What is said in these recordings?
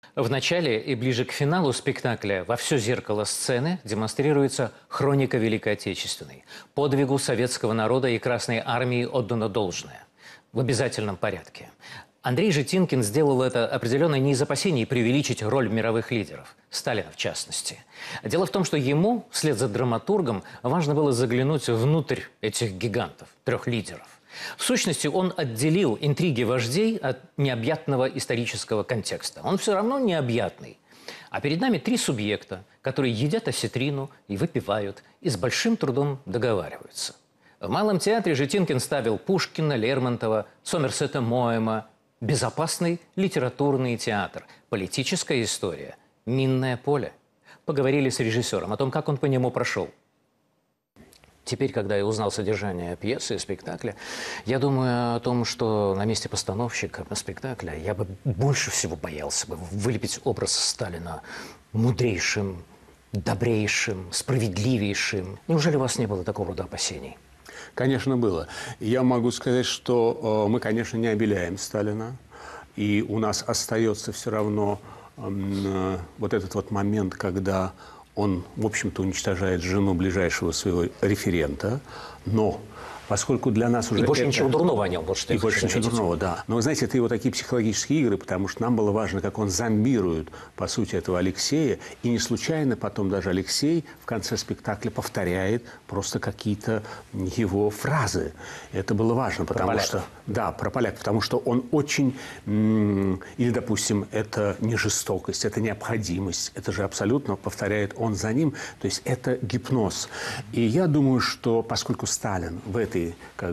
В начале и ближе к финалу спектакля во все зеркало сцены демонстрируется хроника Великой Отечественной. Подвигу советского народа и Красной Армии отдано должное. В обязательном порядке. Андрей Житинкин сделал это определенно не из опасений преувеличить роль мировых лидеров, Сталина в частности. Дело в том, что ему, вслед за драматургом, важно было заглянуть внутрь этих гигантов, трех лидеров. В сущности, он отделил интриги вождей от необъятного исторического контекста. Он все равно необъятный. А перед нами три субъекта, которые едят осетрину и выпивают, и с большим трудом договариваются. В Малом театре Житинкин ставил Пушкина, Лермонтова, Сомерсета Моэма. Безопасный литературный театр, политическая история, минное поле. Поговорили с режиссером о том, как он по нему прошел. Теперь, когда я узнал содержание пьесы и спектакля, я думаю о том, что на месте постановщика спектакля я бы больше всего боялся бы вылепить образ Сталина мудрейшим, добрейшим, справедливейшим. Неужели у вас не было такого рода опасений? Конечно, было. Я могу сказать, что мы, конечно, не обеляем Сталина. И у нас остается все равно вот этот вот момент, когда он, в общем-то, уничтожает жену ближайшего своего референта. Но поскольку для нас уже... И больше ничего дурного о нем. Вот что и больше ничего дурного, да. Но, вы знаете, это его такие психологические игры, потому что нам было важно, как он зомбирует, по сути, этого Алексея. И не случайно потом даже Алексей в конце спектакля повторяет просто какие-то его фразы. Это было важно, потому что... Да, про поляк, потому что он очень... Или, допустим, это не жестокость, это необходимость. Это же абсолютно, повторяет он за ним. То есть это гипноз. И я думаю, что поскольку Сталин в этой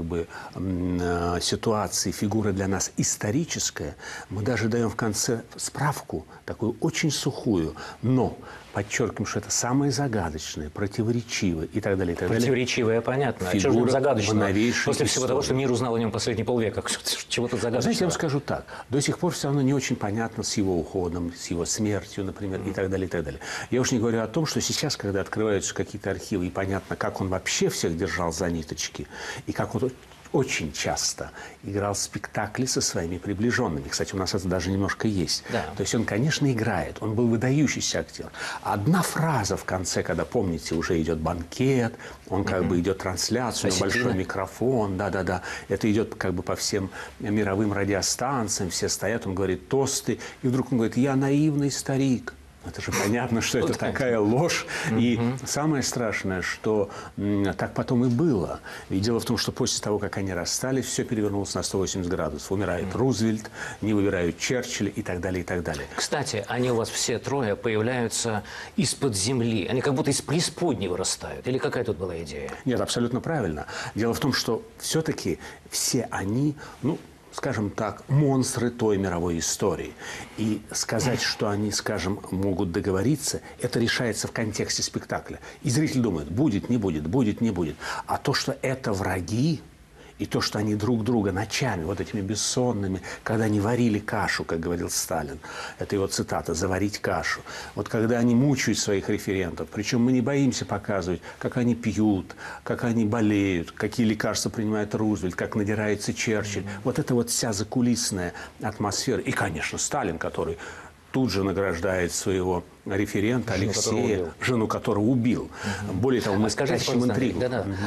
ситуации фигура для нас историческая, мы даже даем в конце справку, такую очень сухую, но подчеркиваем, что это самое загадочное, противоречивое и так далее. И так далее. Противоречивое, понятно. А что же загадочного? После всего истории. Того, что мир узнал о нем последние полвека. Чего тут загадочного? Знаете, я вам скажу так. До сих пор все равно не очень понятно с его уходом, с его смертью, например, и так далее, и так далее. Я уж не говорю о том, что сейчас, когда открываются какие-то архивы, и понятно, как он вообще всех держал за ниточки, и как он очень часто играл спектакли со своими приближенными. Кстати, у нас это даже немножко есть. Да. То есть он, конечно, играет. Он был выдающийся актер. Одна фраза в конце, когда, помните, уже идет банкет, он как бы идет трансляцию, на большой микрофон. Да-да-да. Это идет как бы по всем мировым радиостанциям. Все стоят, он говорит тосты. И вдруг он говорит: «Я наивный старик». Это же понятно, что это такая ложь. И самое страшное, что так потом и было. И дело в том, что после того, как они расстались, все перевернулось на 180 градусов. Умирает Рузвельт, не выбирают Черчилля и так далее, и так далее. Кстати, они у вас все трое появляются из-под земли. Они как будто из преисподней вырастают. Или какая тут была идея? Нет, абсолютно правильно. Дело в том, что все-таки все они, скажем так, монстры той мировой истории. И сказать, что они, скажем, могут договориться, это решается в контексте спектакля. И зритель думает: будет, не будет, будет, не будет. А то, что это враги, и то, что они друг друга ночами, вот этими бессонными, когда они варили кашу, как говорил Сталин, это его цитата: «заварить кашу». Вот когда они мучают своих референтов, причем мы не боимся показывать, как они пьют, как они болеют, какие лекарства принимает Рузвельт, как надирается Черчилль. Вот это вот вся закулисная атмосфера. И, конечно, Сталин, который тут же награждает своего референта Алексея, жену которого убил. Более того, мы скажем интригу.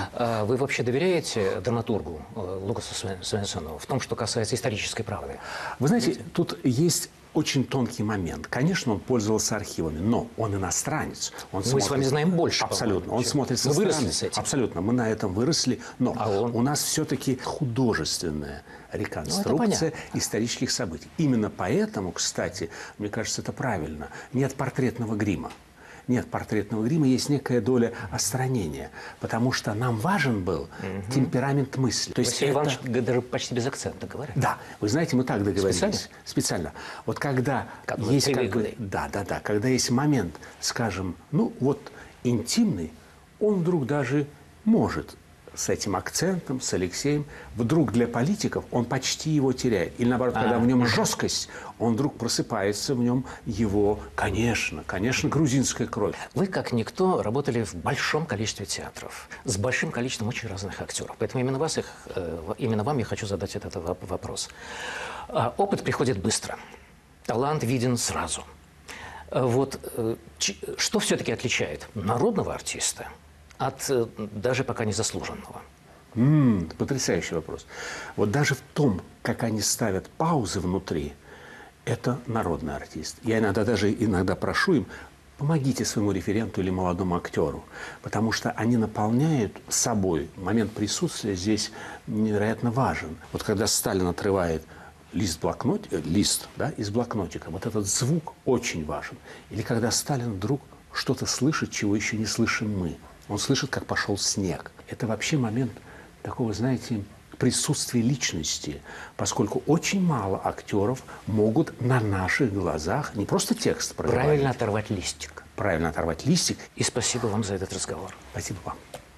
Вы вообще доверяете драматургу Лукасу Свенсону в том, что касается исторической правды? Вы знаете, тут есть очень тонкий момент. Конечно, он пользовался архивами, но он иностранец. Мы с вами знаем больше. Абсолютно. Он смотрит со стороны. Выросли с этим. Абсолютно. Мы на этом выросли. Но у нас все-таки художественная реконструкция исторических событий. Именно поэтому, кстати, мне кажется, это правильно. Нет портретного грима. Нет портретного грима, есть некая доля остранения. Потому что нам важен был темперамент мысли. То есть Василий Иванович даже почти без акцента говорит. Да. Вы знаете, мы так договорились. Специально. Вот когда есть когда есть момент, скажем, интимный, он вдруг даже может с этим акцентом, с Алексеем, вдруг для политиков он почти его теряет. Или наоборот, когда в нем жесткость, он вдруг просыпается в нем его, конечно, грузинская кровь. Вы, как никто, работали в большом количестве театров, с большим количеством очень разных актеров. Поэтому именно вам я хочу задать этот вопрос. Опыт приходит быстро. Талант виден сразу. Что все-таки отличает народного артиста от даже пока незаслуженного? Потрясающий вопрос. Вот даже в том, как они ставят паузы внутри, это народный артист. Я иногда прошу им: помогите своему референту или молодому актеру, потому что они наполняют собой. Момент присутствия здесь невероятно важен. Вот когда Сталин отрывает лист из блокнотика, вот этот звук очень важен. Или когда Сталин вдруг что-то слышит, чего еще не слышим мы. Он слышит, как пошел снег. Это вообще момент такого, знаете, присутствия личности, поскольку очень мало актеров могут на наших глазах не просто текст проговорить. Правильно оторвать листик. Правильно оторвать листик. И спасибо вам за этот разговор. Спасибо вам.